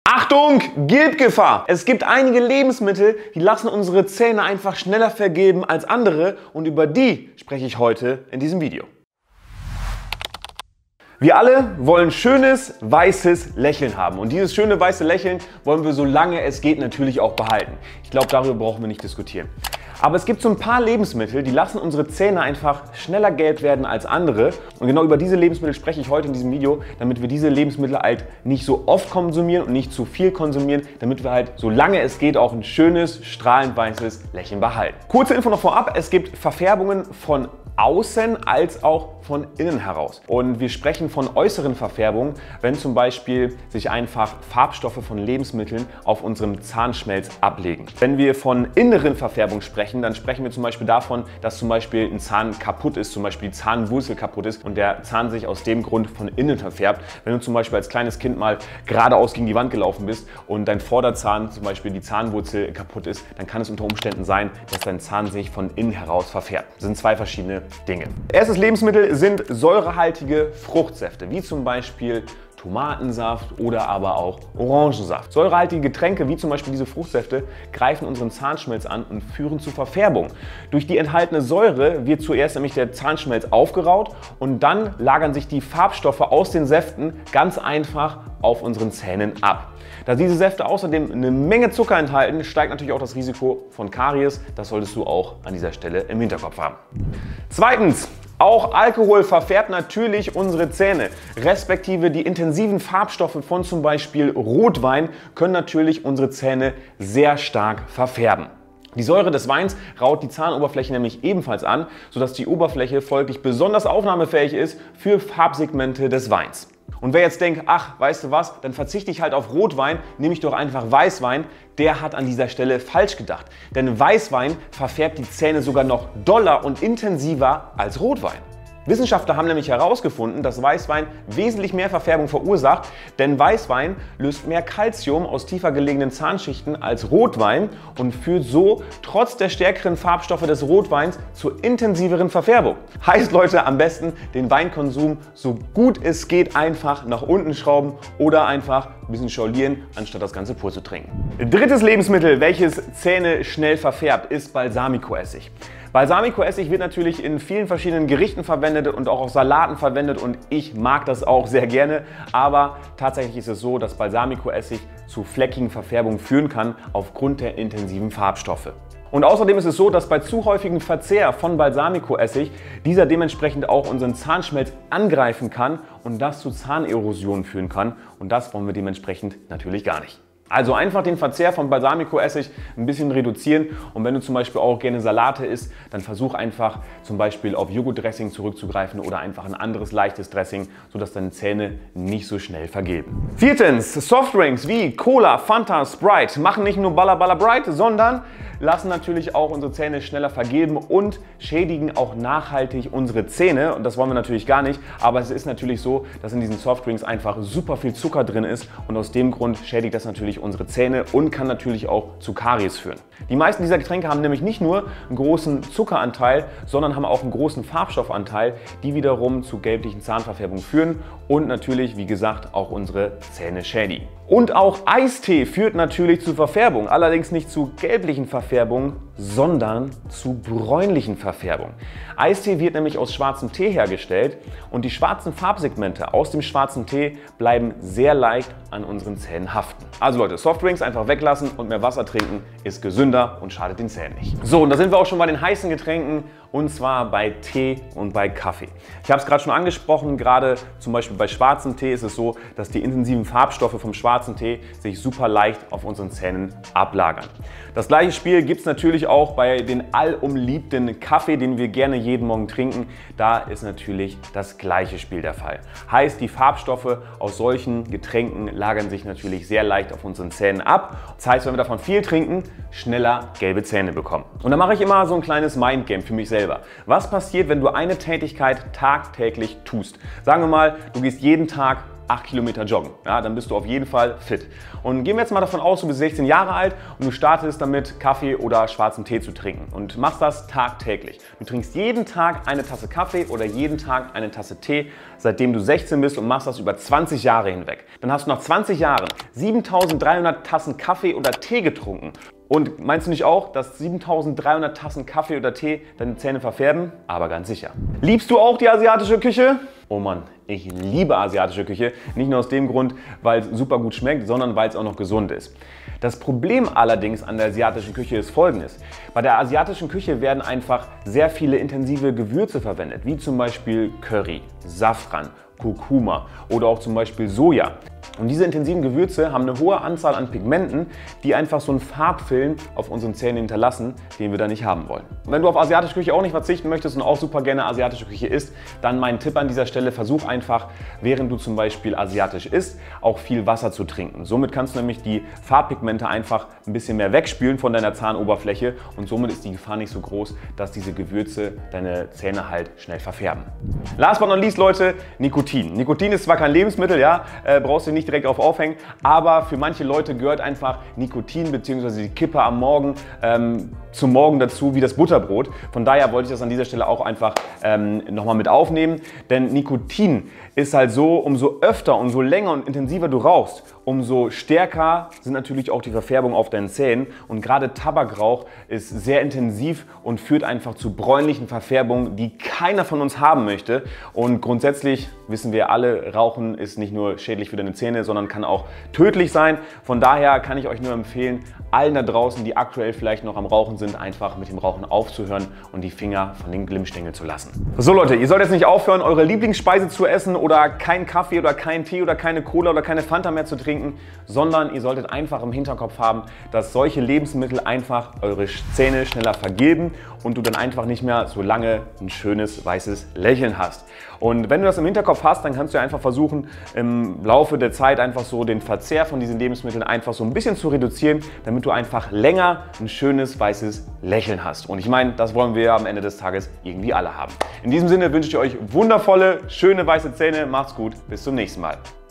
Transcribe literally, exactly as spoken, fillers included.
Achtung, Gelbgefahr! Es gibt einige Lebensmittel, die lassen unsere Zähne einfach schneller vergilben als andere und über die spreche ich heute in diesem Video. Wir alle wollen schönes, weißes Lächeln haben und dieses schöne, weiße Lächeln wollen wir, solange es geht, natürlich auch behalten. Ich glaube, darüber brauchen wir nicht diskutieren. Aber es gibt so ein paar Lebensmittel, die lassen unsere Zähne einfach schneller gelb werden als andere. Und genau über diese Lebensmittel spreche ich heute in diesem Video, damit wir diese Lebensmittel halt nicht so oft konsumieren und nicht zu viel konsumieren, damit wir halt, solange es geht, auch ein schönes, strahlend weißes Lächeln behalten. Kurze Info noch vorab, es gibt Verfärbungen von außen als auch von innen heraus. Und wir sprechen von äußeren Verfärbungen, wenn zum Beispiel sich einfach Farbstoffe von Lebensmitteln auf unserem Zahnschmelz ablegen. Wenn wir von inneren Verfärbungen sprechen, dann sprechen wir zum Beispiel davon, dass zum Beispiel ein Zahn kaputt ist, zum Beispiel die Zahnwurzel kaputt ist und der Zahn sich aus dem Grund von innen verfärbt. Wenn du zum Beispiel als kleines Kind mal geradeaus gegen die Wand gelaufen bist und dein Vorderzahn, zum Beispiel die Zahnwurzel, kaputt ist, dann kann es unter Umständen sein, dass dein Zahn sich von innen heraus verfärbt. Das sind zwei verschiedene Dinge. Erstes Lebensmittel sind säurehaltige Fruchtsäfte, wie zum Beispiel Tomatensaft oder aber auch Orangensaft. Säurehaltige Getränke, wie zum Beispiel diese Fruchtsäfte, greifen unseren Zahnschmelz an und führen zu Verfärbung. Durch die enthaltene Säure wird zuerst nämlich der Zahnschmelz aufgeraut und dann lagern sich die Farbstoffe aus den Säften ganz einfach auf unseren Zähnen ab. Da diese Säfte außerdem eine Menge Zucker enthalten, steigt natürlich auch das Risiko von Karies. Das solltest du auch an dieser Stelle im Hinterkopf haben. Zweitens, auch Alkohol verfärbt natürlich unsere Zähne, respektive die intensiven Farbstoffe von zum Beispiel Rotwein können natürlich unsere Zähne sehr stark verfärben. Die Säure des Weins raut die Zahnoberfläche nämlich ebenfalls an, sodass die Oberfläche folglich besonders aufnahmefähig ist für Farbsegmente des Weins. Und wer jetzt denkt, ach, weißt du was, dann verzichte ich halt auf Rotwein, nehme ich doch einfach Weißwein, der hat an dieser Stelle falsch gedacht. Denn Weißwein verfärbt die Zähne sogar noch doller und intensiver als Rotwein. Wissenschaftler haben nämlich herausgefunden, dass Weißwein wesentlich mehr Verfärbung verursacht, denn Weißwein löst mehr Calcium aus tiefer gelegenen Zahnschichten als Rotwein und führt so trotz der stärkeren Farbstoffe des Rotweins zur intensiveren Verfärbung. Heißt, Leute, am besten den Weinkonsum so gut es geht einfach nach unten schrauben oder einfach ein bisschen schaulieren, anstatt das Ganze pur zu trinken. Drittes Lebensmittel, welches Zähne schnell verfärbt, ist Balsamicoessig. Balsamicoessig wird natürlich in vielen verschiedenen Gerichten verwendet und auch auf Salaten verwendet und ich mag das auch sehr gerne, aber tatsächlich ist es so, dass Balsamicoessig zu fleckigen Verfärbungen führen kann aufgrund der intensiven Farbstoffe. Und außerdem ist es so, dass bei zu häufigem Verzehr von Balsamicoessig dieser dementsprechend auch unseren Zahnschmelz angreifen kann und das zu Zahnerosionen führen kann und das wollen wir dementsprechend natürlich gar nicht. Also einfach den Verzehr von Balsamicoessig ein bisschen reduzieren und wenn du zum Beispiel auch gerne Salate isst, dann versuch einfach zum Beispiel auf Joghurtdressing zurückzugreifen oder einfach ein anderes leichtes Dressing, sodass deine Zähne nicht so schnell vergilben. Viertens, Softdrinks wie Cola, Fanta, Sprite machen nicht nur Balla Balla Bright, sondern lassen natürlich auch unsere Zähne schneller vergilben und schädigen auch nachhaltig unsere Zähne. Und das wollen wir natürlich gar nicht, aber es ist natürlich so, dass in diesen Softdrinks einfach super viel Zucker drin ist und aus dem Grund schädigt das natürlich unsere Zähne und kann natürlich auch zu Karies führen. Die meisten dieser Getränke haben nämlich nicht nur einen großen Zuckeranteil, sondern haben auch einen großen Farbstoffanteil, die wiederum zu gelblichen Zahnverfärbungen führen und natürlich, wie gesagt, auch unsere Zähne schädigen. Und auch Eistee führt natürlich zu Verfärbung, allerdings nicht zu gelblichen Verfärbungen, sondern zu bräunlichen Verfärbungen. Eistee wird nämlich aus schwarzem Tee hergestellt und die schwarzen Farbsegmente aus dem schwarzen Tee bleiben sehr leicht an unseren Zähnen haften. Also Leute, Softdrinks einfach weglassen und mehr Wasser trinken ist gesünder und schadet den Zähnen nicht. So, und da sind wir auch schon bei den heißen Getränken und zwar bei Tee und bei Kaffee. Ich habe es gerade schon angesprochen, gerade zum Beispiel bei schwarzem Tee ist es so, dass die intensiven Farbstoffe vom schwarzen Tee sich super leicht auf unseren Zähnen ablagern. Das gleiche Spiel gibt es natürlich auch bei den allumliebten Kaffee, den wir gerne jeden Morgen trinken. Da ist natürlich das gleiche Spiel der Fall. Heißt, die Farbstoffe aus solchen Getränken lagern sich natürlich sehr leicht auf unseren Zähnen ab. Das heißt, wenn wir davon viel trinken, schneller gelbe Zähne bekommen. Und da mache ich immer so ein kleines Mindgame für mich selber. Was passiert, wenn du eine Tätigkeit tagtäglich tust? Sagen wir mal, du gehst jeden Tag acht Kilometer joggen. Ja, dann bist du auf jeden Fall fit. Und gehen wir jetzt mal davon aus, du bist sechzehn Jahre alt und du startest damit, Kaffee oder schwarzen Tee zu trinken und machst das tagtäglich. Du trinkst jeden Tag eine Tasse Kaffee oder jeden Tag eine Tasse Tee, seitdem du sechzehn bist und machst das über zwanzig Jahre hinweg. Dann hast du nach zwanzig Jahren siebentausenddreihundert Tassen Kaffee oder Tee getrunken. Und meinst du nicht auch, dass siebentausenddreihundert Tassen Kaffee oder Tee deine Zähne verfärben? Aber ganz sicher. Liebst du auch die asiatische Küche? Oh Mann, ich liebe asiatische Küche. Nicht nur aus dem Grund, weil es super gut schmeckt, sondern weil es auch noch gesund ist. Das Problem allerdings an der asiatischen Küche ist folgendes. Bei der asiatischen Küche werden einfach sehr viele intensive Gewürze verwendet, wie zum Beispiel Curry, Safran, Kurkuma oder auch zum Beispiel Soja. Und diese intensiven Gewürze haben eine hohe Anzahl an Pigmenten, die einfach so einen Farbfilm auf unseren Zähnen hinterlassen, den wir da nicht haben wollen. Und wenn du auf asiatische Küche auch nicht verzichten möchtest und auch super gerne asiatische Küche isst, dann mein Tipp an dieser Stelle, versuch einfach, während du zum Beispiel asiatisch isst, auch viel Wasser zu trinken. Somit kannst du nämlich die Farbpigmente einfach ein bisschen mehr wegspülen von deiner Zahnoberfläche und somit ist die Gefahr nicht so groß, dass diese Gewürze deine Zähne halt schnell verfärben. Last but not least, Leute, Nikotin. Nikotin ist zwar kein Lebensmittel, ja, äh, brauchst du nicht direkt auf aufhängen, aber für manche Leute gehört einfach Nikotin bzw. die Kippe am Morgen ähm, zum Morgen dazu wie das Butterbrot. Von daher wollte ich das an dieser Stelle auch einfach ähm, nochmal mit aufnehmen, denn Nikotin ist halt so, umso öfter, umso länger und intensiver du rauchst, umso stärker sind natürlich auch die Verfärbungen auf deinen Zähnen und gerade Tabakrauch ist sehr intensiv und führt einfach zu bräunlichen Verfärbungen, die keiner von uns haben möchte. Und grundsätzlich wissen wir alle, Rauchen ist nicht nur schädlich für deine Zähne, sondern kann auch tödlich sein. Von daher kann ich euch nur empfehlen, allen da draußen, die aktuell vielleicht noch am Rauchen sind, einfach mit dem Rauchen aufzuhören und die Finger von den Glimmstängel zu lassen. So Leute, ihr sollt jetzt nicht aufhören, eure Lieblingsspeise zu essen oder keinen Kaffee oder keinen Tee oder keine Cola oder keine Fanta mehr zu trinken, sondern ihr solltet einfach im Hinterkopf haben, dass solche Lebensmittel einfach eure Zähne schneller vergilben und du dann einfach nicht mehr so lange ein schönes weißes Lächeln hast. Und wenn du das im Hinterkopf hast, dann kannst du einfach versuchen, im Laufe der Zeit einfach so den Verzehr von diesen Lebensmitteln einfach so ein bisschen zu reduzieren, damit du einfach länger ein schönes weißes Lächeln hast. Und ich meine, das wollen wir ja am Ende des Tages irgendwie alle haben. In diesem Sinne wünsche ich euch wundervolle, schöne weiße Zähne. Macht's gut, bis zum nächsten Mal.